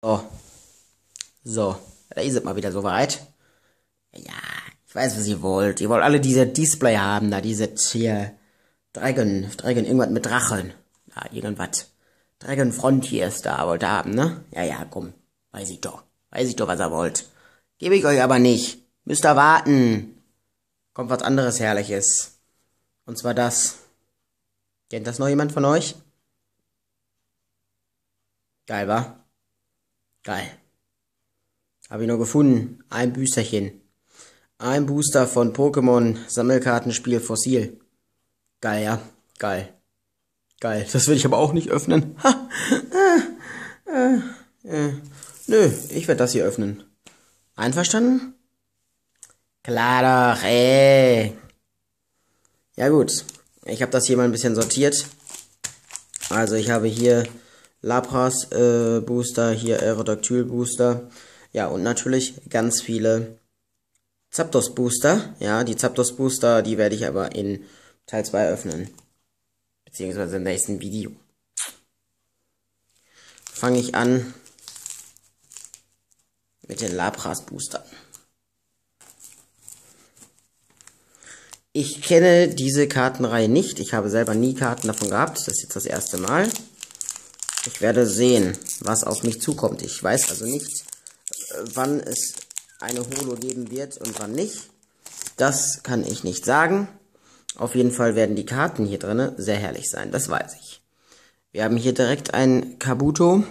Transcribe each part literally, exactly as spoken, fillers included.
So, so, da ist es mal wieder soweit. Ja, ich weiß, was ihr wollt. Ihr wollt alle diese Display haben, da diese hier Dragon, Dragon, irgendwas mit Drachen. Da, irgendwas. Dragon Frontiers da wollt ihr haben, ne? Ja, ja, komm. Weiß ich doch. Weiß ich doch, was ihr wollt. Gebe ich euch aber nicht. Müsst ihr warten. Kommt was anderes Herrliches. Und zwar das. Kennt das noch jemand von euch? Geil, wa? Geil. Habe ich nur gefunden. Ein Büsterchen. Ein Booster von Pokémon Sammelkartenspiel Fossil. Geil, ja. Geil. Geil. Das will ich aber auch nicht öffnen. Ha. Äh, äh, äh. Nö, ich werde das hier öffnen. Einverstanden? Klar doch, ey. Ja gut. Ich habe das hier mal ein bisschen sortiert. Also ich habe hier Lapras äh, Booster, hier Aerodactyl Booster. Ja, und natürlich ganz viele Zapdos Booster. Ja, die Zapdos Booster, die werde ich aber in Teil zwei öffnen. Beziehungsweise im nächsten Video. Fange ich an mit den Lapras Booster. Ich kenne diese Kartenreihe nicht. Ich habe selber nie Karten davon gehabt. Das ist jetzt das erste Mal. Ich werde sehen, was auf mich zukommt. Ich weiß also nicht, wann es eine Holo geben wird und wann nicht. Das kann ich nicht sagen. Auf jeden Fall werden die Karten hier drin sehr herrlich sein. Das weiß ich. Wir haben hier direkt ein Kabuto,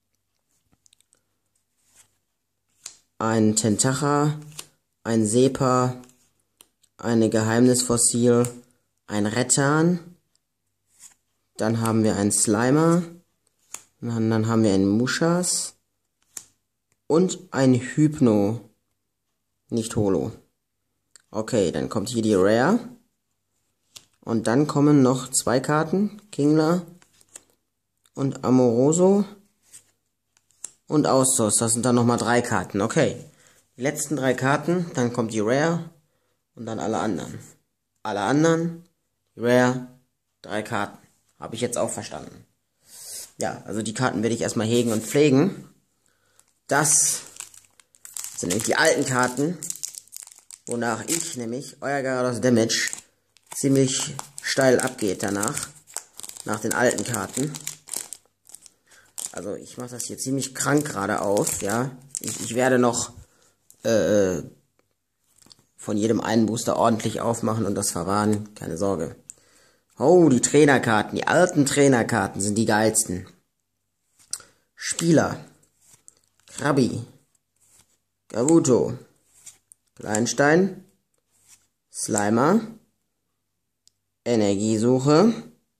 ein Tentacha, ein Sepa, eine Geheimnisfossil, ein Rettan. Dann haben wir einen Slimer. Und dann haben wir einen Mushas. Und ein Hypno. Nicht Holo. Okay, dann kommt hier die Rare. Und dann kommen noch zwei Karten. Kingler und Amoroso. Und Austos. Das sind dann nochmal drei Karten. Okay. Die letzten drei Karten. Dann kommt die Rare. Und dann alle anderen. Alle anderen. Die Rare. Drei Karten. Habe ich jetzt auch verstanden. Ja, also die Karten werde ich erstmal hegen und pflegen. Das sind nämlich die alten Karten, wonach ich nämlich euer Gyarados Damage ziemlich steil abgeht danach, nach den alten Karten. Also ich mache das hier ziemlich krank gerade auf, ja. Ich, ich werde noch äh, von jedem einen Booster ordentlich aufmachen und das verwahren, keine Sorge. Oh, die Trainerkarten, die alten Trainerkarten sind die geilsten. Spieler. Krabi. Kabuto. Kleinstein. Slimer. Energiesuche.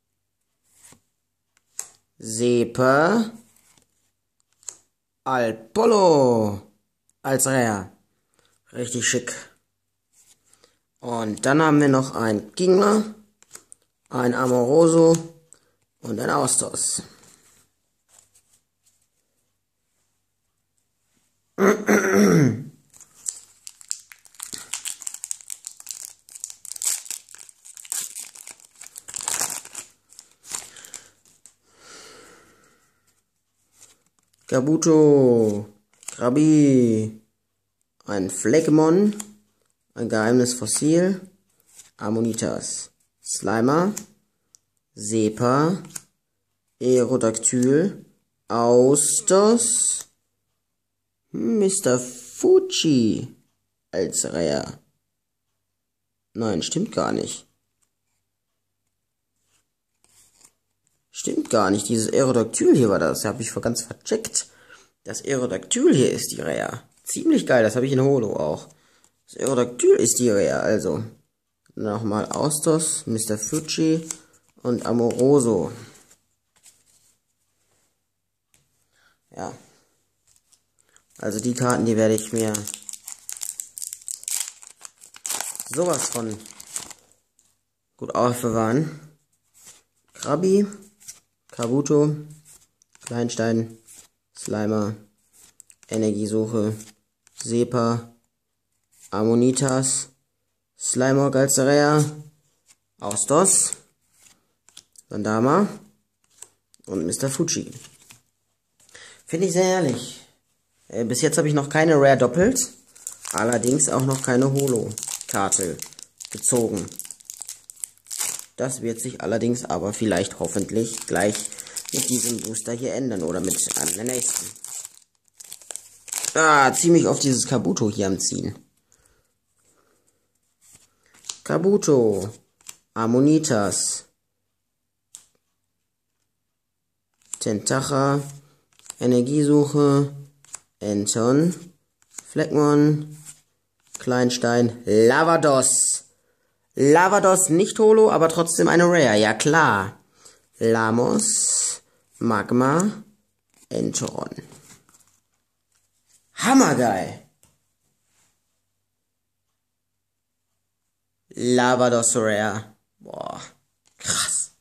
Sepa. Alpollo. Als Rare. Richtig schick. Und dann haben wir noch ein Kingler, ein Amoroso und ein Austos. Kabuto, Krabi, ein Fleckmon, ein Geheimnisfossil, Ammonitas, Slimer, Sepa, Aerodactyl, Austos, Mister Fuji als Rare. Nein, stimmt gar nicht. Stimmt gar nicht. Dieses Aerodactyl hier war das. Habe ich ganz vercheckt. Das Aerodactyl hier ist die Rare. Ziemlich geil. Das habe ich in Holo auch. Das Aerodactyl ist die Rare. Also nochmal Austos, Mister Fuji und Amoroso. Ja. Also die Karten, die werde ich mir sowas von gut aufbewahren. Krabi, Kabuto, Kleinstein, Slimer, Energiesuche, Sepa, Ammonitas, Slimer Galcerea, Austos, Sandama und Mister Fuji. Finde ich sehr ehrlich. Äh, bis jetzt habe ich noch keine Rare doppelt. Allerdings auch noch keine Holo-Karte gezogen. Das wird sich allerdings aber vielleicht hoffentlich gleich mit diesem Booster hier ändern. Oder mit einem der nächsten. Ah, ziemlich auf dieses Kabuto hier am Ziehen. Kabuto. Ammonitas. Tentacha. Energiesuche. Anton. Fleckmon. Kleinstein. Lavados. Lavados nicht Holo, aber trotzdem eine Rare. Ja klar. Lamos. Magma. Entoron. Hammergeil. Lavados Rare. Boah. Krass.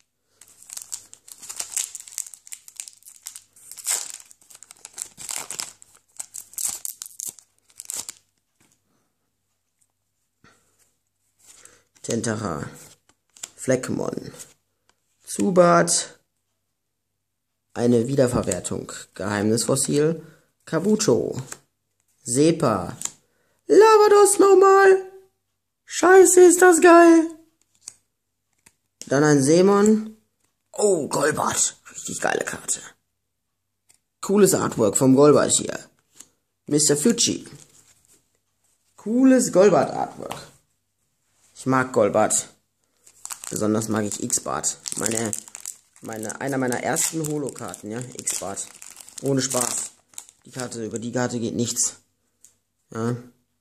Tentacha. Fleckmon. Zubat. Eine Wiederverwertung. Geheimnisfossil. Kabuto. Sepa. Lavados nochmal. Scheiße, ist das geil. Dann ein Seemon. Oh, Golbat. Richtig geile Karte. Cooles Artwork vom Golbat hier. Mister Fuji. Cooles Golbat-Artwork. Ich mag Golbat. Besonders mag ich X-Bart. Meine, meine, einer meiner ersten Holo-Karten, ja. X-Bart. Ohne Spaß. Die Karte, über die Karte geht nichts. Ja.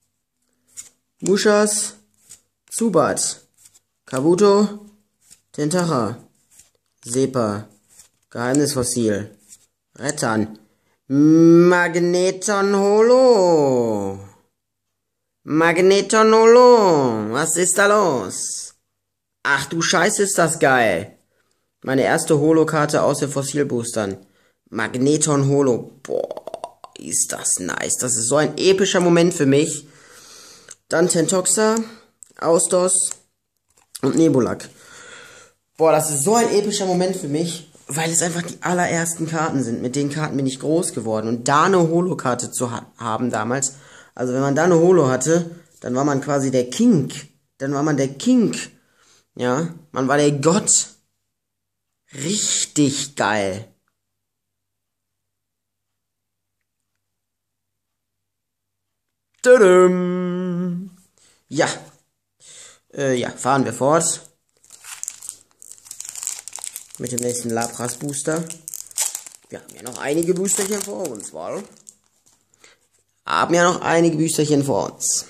Mushas. Zubat. Kabuto. Tentacha. Sepa. Geheimnisfossil. Rettan. Magneton Holo. Magneton Holo. Was ist da los? Ach du Scheiße, ist das geil. Meine erste Holo-Karte aus den Fossilboostern. Magneton Holo. Boah, ist das nice. Das ist so ein epischer Moment für mich. Dann Tentoxa, Austos und Nebulak. Boah, das ist so ein epischer Moment für mich, weil es einfach die allerersten Karten sind. Mit den Karten bin ich groß geworden. Und da eine Holo-Karte zu ha haben damals, also wenn man da eine Holo hatte, dann war man quasi der King. Dann war man der King. Ja, man war der Gott. Richtig geil. Tudum. Ja. Äh, ja, fahren wir fort. Mit dem nächsten Lapras Booster. Wir haben ja noch einige Boosterchen vor uns, weil. Haben ja noch einige Boosterchen vor uns.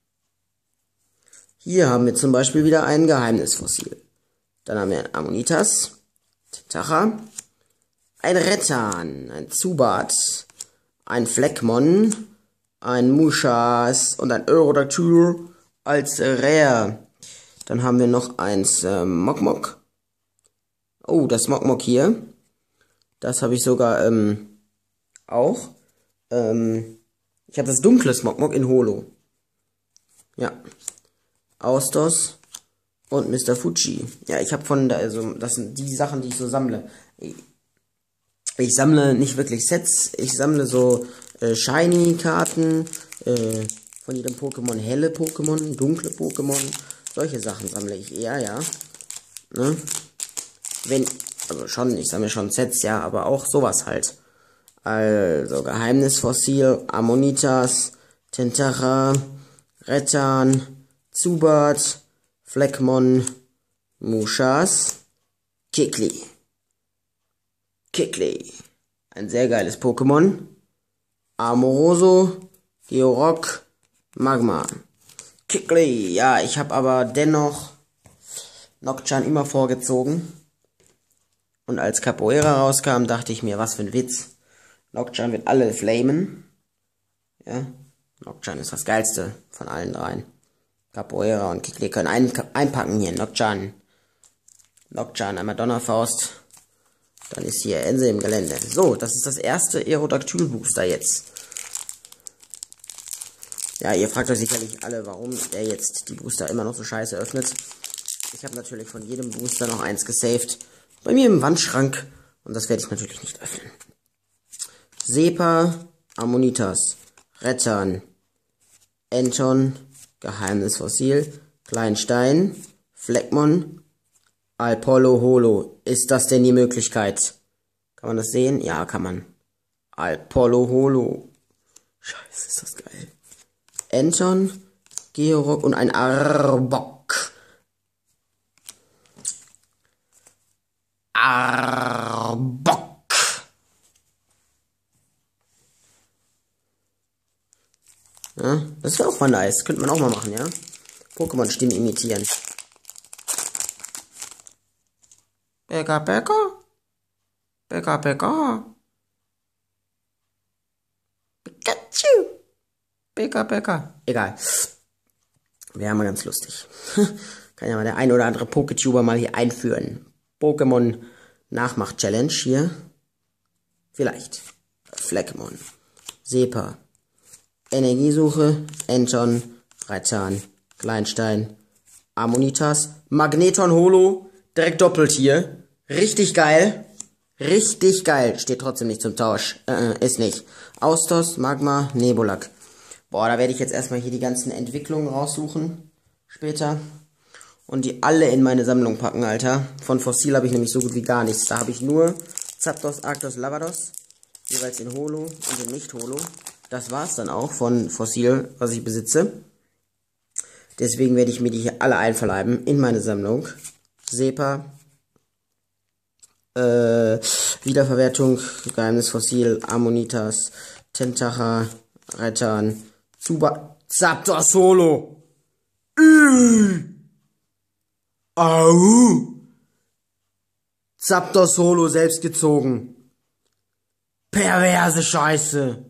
Hier haben wir zum Beispiel wieder ein Geheimnisfossil. Dann haben wir ein Ammonitas, Tentacha, ein Rettan, ein Zubat, ein Fleckmon, ein Mushas und ein Aerodactyl als Rare. Dann haben wir noch eins äh, Mokmok. Oh, das Mokmok hier. Das habe ich sogar ähm, auch. Ähm, ich habe das dunkle Mokmok in Holo. Ja. Austos und Mister Fuji. Ja, ich habe von da, also das sind die Sachen, die ich so sammle. Ich, ich sammle nicht wirklich Sets, ich sammle so äh, Shiny-Karten, äh, von jedem Pokémon, helle Pokémon, dunkle Pokémon, solche Sachen sammle ich eher, ja. Ne? Wenn, also schon, ich sammle schon Sets, ja, aber auch sowas halt. Also Geheimnisfossil, Ammonitas, Tentacha, Rettan, Zubat, Fleckmon, Mushas, Kikli. Kikli. Ein sehr geiles Pokémon. Amoroso, Georock, Magma. Kikli. Ja, ich habe aber dennoch Nocturne immer vorgezogen. Und als Capoeira rauskam, dachte ich mir, was für ein Witz. Nocturne wird alle flamen. Ja, Nocturne ist das geilste von allen dreien. Capoeira und Kikli können ein, einpacken hier. Nocturne. Nocturne, einmal Donnerfaust. Dann ist hier Ense im Gelände. So, das ist das erste Aerodactyl Booster jetzt. Ja, ihr fragt euch sicherlich alle, warum der jetzt die Booster immer noch so scheiße öffnet. Ich habe natürlich von jedem Booster noch eins gesaved. Bei mir im Wandschrank. Und das werde ich natürlich nicht öffnen. Sepa, Ammonitas, Rettern, Enton, Geheimes Fossil, Kleinstein, Fleckmon, Alpollo Holo. Ist das denn die Möglichkeit? Kann man das sehen? Ja, kann man. Alpollo Holo. Scheiße, ist das geil. Enton, Georock und ein Arbok. Arbok. Ja, das wäre auch mal nice. Könnte man auch mal machen, ja? Pokémon-Stimmen imitieren. Pekka, Pekka. Pekka, Pekka. Pikachu. Pekka, Pekka. Egal. Wäre mal ganz lustig. Kann ja mal der ein oder andere Poketuber mal hier einführen. Pokémon Nachmacht-Challenge hier. Vielleicht. Fleckmon. Sepa. Energiesuche. Enton. Reitern. Kleinstein. Ammonitas. Magneton Holo. Direkt doppelt hier. Richtig geil. Richtig geil. Steht trotzdem nicht zum Tausch. Äh, ist nicht. Austos, Magma, Nebulak. Boah, da werde ich jetzt erstmal hier die ganzen Entwicklungen raussuchen. Später. Und die alle in meine Sammlung packen, Alter. Von Fossil habe ich nämlich so gut wie gar nichts. Da habe ich nur Zapdos, Arctos, Lavados. Jeweils in Holo und in Nicht-Holo. Das war's dann auch von Fossil, was ich besitze. Deswegen werde ich mir die hier alle einverleiben in meine Sammlung. Sepa. Äh, Wiederverwertung, Geheimnis Fossil, Ammonitas, Tentacha, Rettern, Zuba, Zapdos Holo. Äh. Au. Zapdos Holo selbst gezogen. Perverse Scheiße.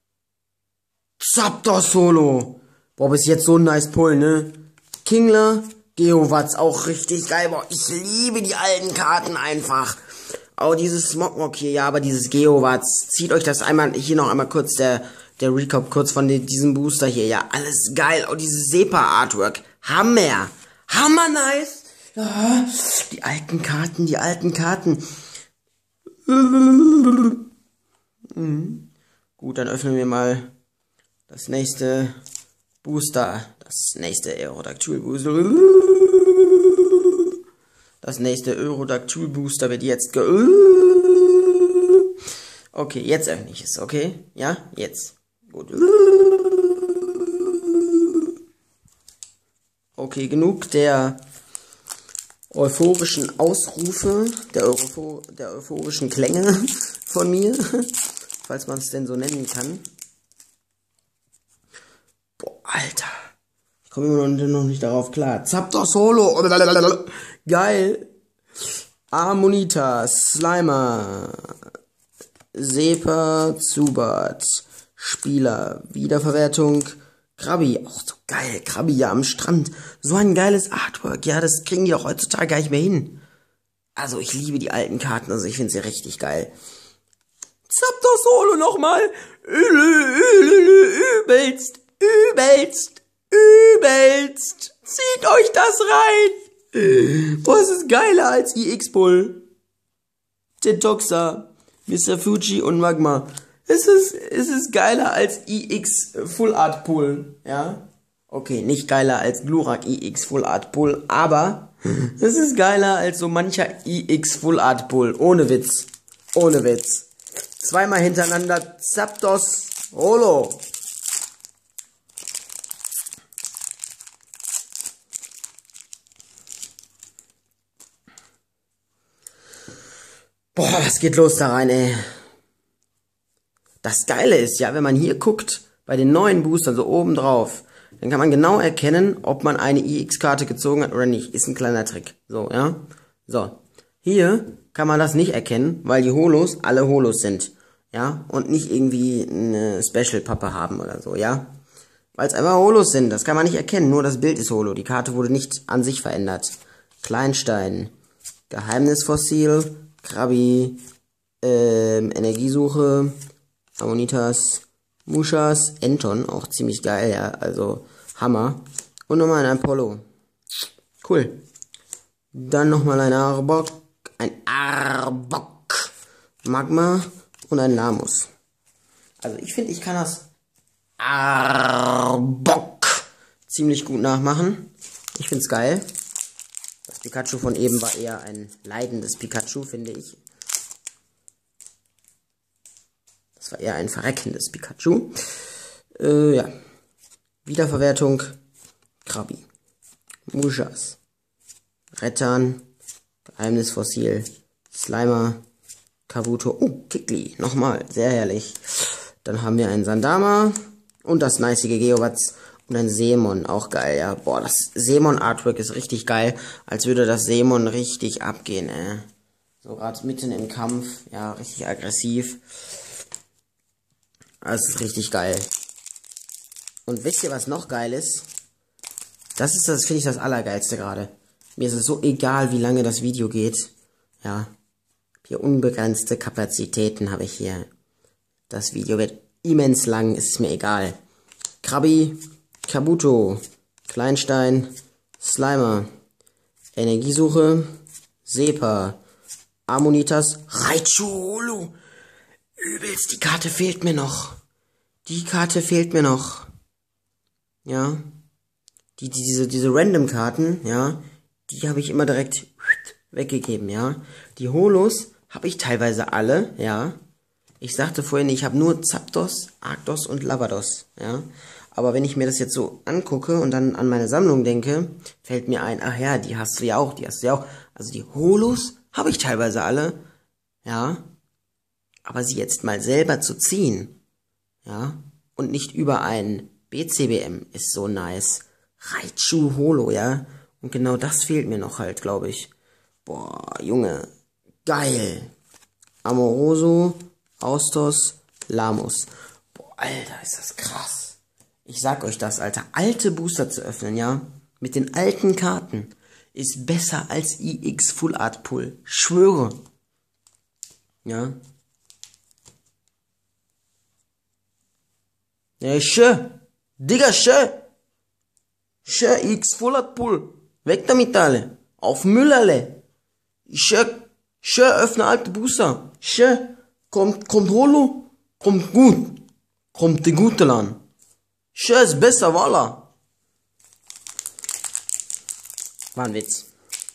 Zapdos Holo. Boah, bis jetzt so ein nice Pull, ne? Kingler, Geowatz, auch richtig geil. Boah, ich liebe die alten Karten einfach. Auch dieses Smogmog hier, ja, aber dieses Geowatz. Zieht euch das einmal, hier noch einmal kurz der, der Recap kurz von die, diesem Booster hier. Ja, alles geil. Auch dieses Sepa-Artwork. Hammer. Hammer nice. Ja, die alten Karten, die alten Karten. Mhm. Gut, dann öffnen wir mal das nächste Booster. Das nächste Aerodactyl Booster. Das nächste Aerodactyl Booster wird jetzt ge... Okay, jetzt öffne ich es, okay? Ja, jetzt. Gut. Okay, genug der euphorischen Ausrufe, der, Euphor der euphorischen Klänge von mir, falls man es denn so nennen kann. Boah, Alter. Ich komme immer noch nicht darauf klar. Zapdos Holo. Geil. Ammonitas, Slimer, Sepa, Zubat, Spieler, Wiederverwertung, Krabi, auch so geil, Krabi ja am Strand, so ein geiles Artwork, ja, das kriegen die auch heutzutage gar nicht mehr hin. Also ich liebe die alten Karten, also ich finde sie richtig geil. Zapdos Holo nochmal, übelst, übelst, übelst, zieht euch das rein. Boah, es ist geiler als I X-Bull, Tetoxa, Mister Fuji und Magma. Es ist, es ist geiler als I X Full Art Pull, ja. Okay, nicht geiler als Glurak I X Full Art Pull, aber es ist geiler als so mancher I X Full Art Pull. Ohne Witz. Ohne Witz. Zweimal hintereinander Zapdos Holo. Boah, was geht los da rein, ey. Das Geile ist ja, wenn man hier guckt, bei den neuen Boostern so oben drauf, dann kann man genau erkennen, ob man eine I X-Karte gezogen hat oder nicht. Ist ein kleiner Trick. So, ja. So. Hier kann man das nicht erkennen, weil die Holos alle Holos sind. Ja. Und nicht irgendwie eine Special-Pappe haben oder so, ja. Weil es einfach Holos sind. Das kann man nicht erkennen. Nur das Bild ist Holo. Die Karte wurde nicht an sich verändert. Kleinstein. Geheimnisfossil. Krabi. Ähm, Energiesuche. Ammonitas, Mushas, Enton, auch ziemlich geil, ja, also Hammer. Und nochmal ein Apollo. Cool. Dann nochmal ein Arbok, ein Arbok, Magma und ein Lamus. Also ich finde, ich kann das Arbok ziemlich gut nachmachen. Ich find's geil. Das Pikachu von eben war eher ein leidendes Pikachu, finde ich. Das war eher ein verreckendes Pikachu. Äh, ja. Wiederverwertung. Krabi. Mushas. Rettan. Geheimnisfossil. Slimer. Kabuto. Oh, Kikli. Nochmal. Sehr herrlich. Dann haben wir einen Sandama. Und das nicige Geowatz. Und ein Seemon. Auch geil, ja. Boah, das Seemon-Artwork ist richtig geil. Als würde das Seemon richtig abgehen, ey. So gerade mitten im Kampf. Ja, richtig aggressiv. Das ist richtig geil. Und wisst ihr, was noch geil ist? Das ist das, finde ich, das Allergeilste gerade. Mir ist es so egal, wie lange das Video geht. Ja. Hier unbegrenzte Kapazitäten habe ich hier. Das Video wird immens lang, ist mir egal. Krabi, Kabuto, Kleinstein, Slimer, Energiesuche, Sepa, Ammonitas, Raichu Holo. Übelst, die Karte fehlt mir noch. Die Karte fehlt mir noch. Ja. Die, die diese, diese Random-Karten, ja, die habe ich immer direkt weggegeben, ja. Die Holos habe ich teilweise alle, ja. Ich sagte vorhin, ich habe nur Zapdos, Arctos und Lavados, ja. Aber wenn ich mir das jetzt so angucke und dann an meine Sammlung denke, fällt mir ein, ach ja, die hast du ja auch, die hast du ja auch. Also die Holos habe ich teilweise alle, ja. Aber sie jetzt mal selber zu ziehen, ja, und nicht über ein B C B M ist so nice. Raichu Holo, ja. Und genau das fehlt mir noch halt, glaube ich. Boah, Junge. Geil. Amoroso, Austos, Lamus. Boah, Alter, ist das krass. Ich sag euch das, Alter. Alte Booster zu öffnen, ja. Mit den alten Karten. Ist besser als I X Full Art Pull. Schwöre. Ja. Ja, schön. Digga, schön. Schön, X Full Art Pull. Weg damit alle. Auf Müllerle. Schön, schön, öffne alte Booster. Schön. Kommt, kommt Holo. Kommt gut. Kommt die gute Lan. Schön ist besser, voila. War ein Witz.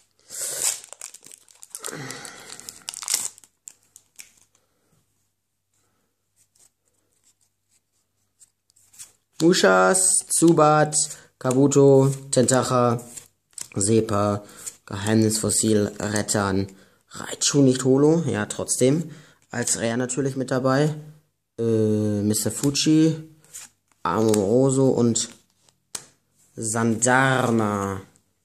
Mushas, Zubat, Kabuto, Tentacha, Sepa, Geheimnisfossil, Rettan, Raichu nicht Holo, ja trotzdem, als Rare natürlich mit dabei, äh, Mister Fuji, Amoroso und Sandarma.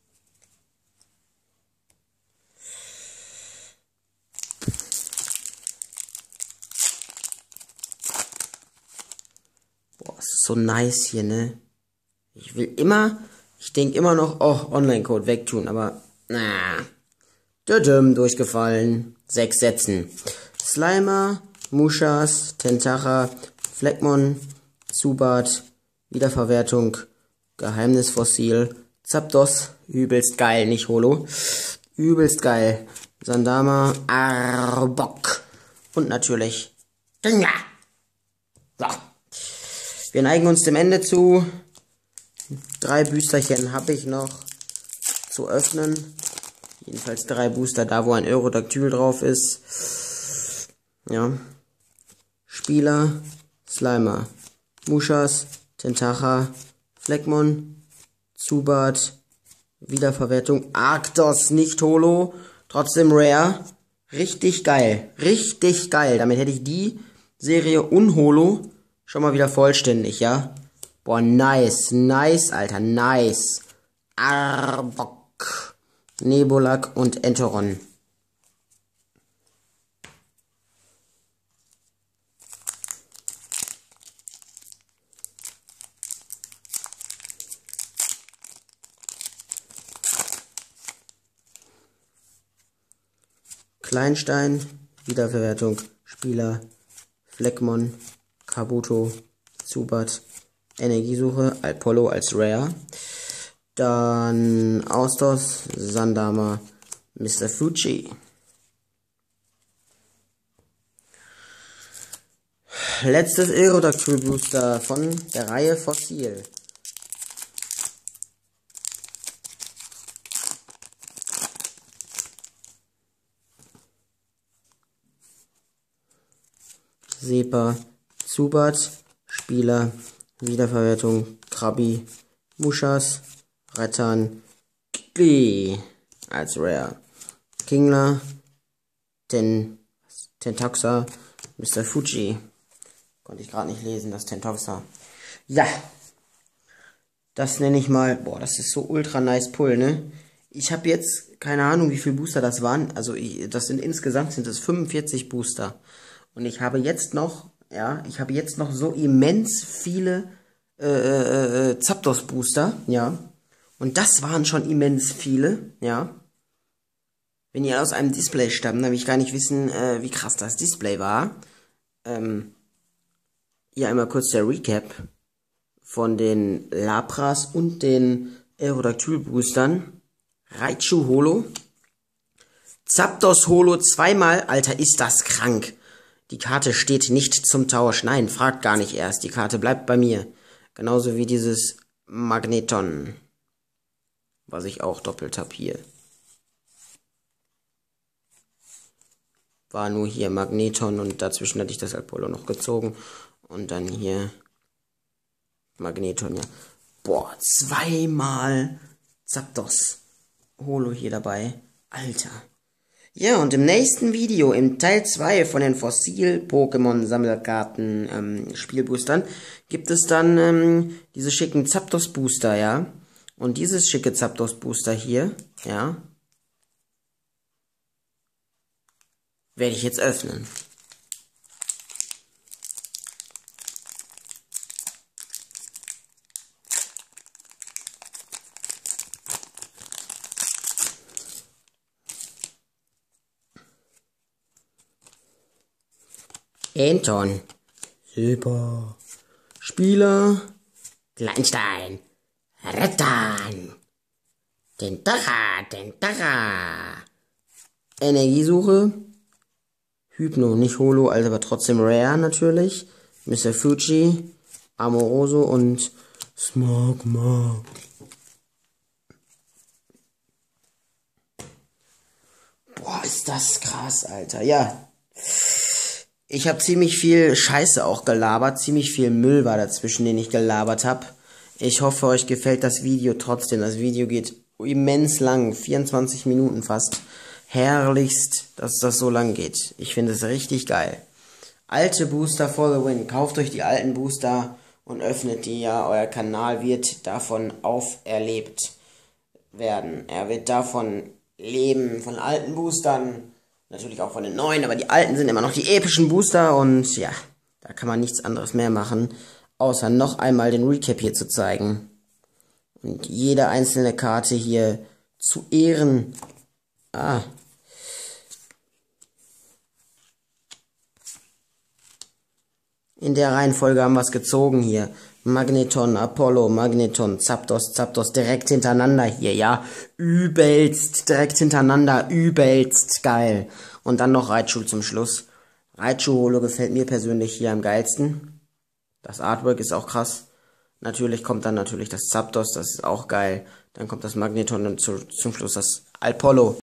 Boah, es ist so nice hier, ne? Ich will immer, ich denke immer noch, oh, Online-Code wegtun, aber, na, Dödüm, durchgefallen. Sechs Sätzen. Slimer, Mushas, Tentacha, Fleckmon, Zubat, Wiederverwertung, Geheimnisfossil, Zapdos, übelst geil, nicht Holo, übelst geil, Sandama, Arbok und natürlich Dingla. So. Wir neigen uns dem Ende zu. Drei Boosterchen habe ich noch zu öffnen. Jedenfalls drei Booster da, wo ein Aerodactyl drauf ist. Ja. Spieler, Slimer, Mushas, Tentacha, Fleckmon, Zubat, Wiederverwertung, Arctos, nicht Holo, trotzdem Rare. Richtig geil, richtig geil. Damit hätte ich die Serie Unholo schon mal wieder vollständig, ja. Boah, nice, nice, Alter, nice. Arbok, Nebulak und Enteron. Kleinstein, Wiederverwertung, Spieler, Fleckmon, Kabuto, Zubat, Energiesuche, Alpollo als Rare. Dann Austos, Sandama, Mister Fuji. Letztes Aerodactyl Booster von der Reihe Fossil. Sepa, Zubat, Spieler, Wiederverwertung, Krabi, Mushas, Rattan, Klee als Rare, Kingler, Ten, Tentaxa, Mister Fuji. Konnte ich gerade nicht lesen, das Tentoxa. Ja, das nenne ich mal, boah, das ist so ultra nice Pull, ne? Ich habe jetzt, keine Ahnung, wie viele Booster das waren. Also, ich, das sind insgesamt sind es fünfundvierzig Booster. Und ich habe jetzt noch, ja, ich habe jetzt noch so immens viele äh, äh, äh, Zapdos-Booster, ja. Und das waren schon immens viele, ja. Wenn die aus einem Display stammen, dann will ich gar nicht wissen, äh, wie krass das Display war. Ähm, hier einmal kurz der Recap von den Lapras und den Aerodactyl-Boostern. Raichu Holo. Zapdos Holo zweimal. Alter, ist das krank. Die Karte steht nicht zum Tausch. Nein, fragt gar nicht erst. Die Karte bleibt bei mir. Genauso wie dieses Magneton. Was ich auch doppelt habe hier. War nur hier Magneton und dazwischen hatte ich das Alpolo noch gezogen. Und dann hier Magneton, ja. Boah, zweimal Zapdos Holo hier dabei. Alter. Ja, und im nächsten Video, im Teil zwei von den Fossil-Pokémon-Sammelkarten ähm, Spielboostern, gibt es dann ähm, diese schicken Zapdos-Booster, ja. Und dieses schicke Zapdos-Booster hier, ja, werde ich jetzt öffnen. Anton. Super. Spieler. Kleinstein. Rattan. Tentacha. Tentacha. Energiesuche. Hypno, nicht Holo, also aber trotzdem Rare natürlich. Mister Fuji. Amoroso und Smogma. Boah, ist das krass, Alter. Ja. Ich habe ziemlich viel Scheiße auch gelabert, ziemlich viel Müll war dazwischen, den ich gelabert habe. Ich hoffe, euch gefällt das Video trotzdem. Das Video geht immens lang, vierundzwanzig Minuten fast. Herrlichst, dass das so lang geht. Ich finde es richtig geil. Alte Booster for the win. Kauft euch die alten Booster und öffnet die, ja. Euer Kanal wird davon auferlebt werden. Er wird davon leben, von alten Boostern. Natürlich auch von den neuen, aber die alten sind immer noch die epischen Booster und ja, da kann man nichts anderes mehr machen, außer noch einmal den Recap hier zu zeigen. Und jede einzelne Karte hier zu ehren. Ah. In der Reihenfolge haben wir es gezogen hier. Magneton, Apollo, Magneton, Zapdos, Zapdos, direkt hintereinander hier, ja. Übelst, direkt hintereinander, übelst geil. Und dann noch Raichu zum Schluss. Raichu Holo gefällt mir persönlich hier am geilsten. Das Artwork ist auch krass. Natürlich kommt dann natürlich das Zapdos, das ist auch geil. Dann kommt das Magneton und zu, zum Schluss das Apollo.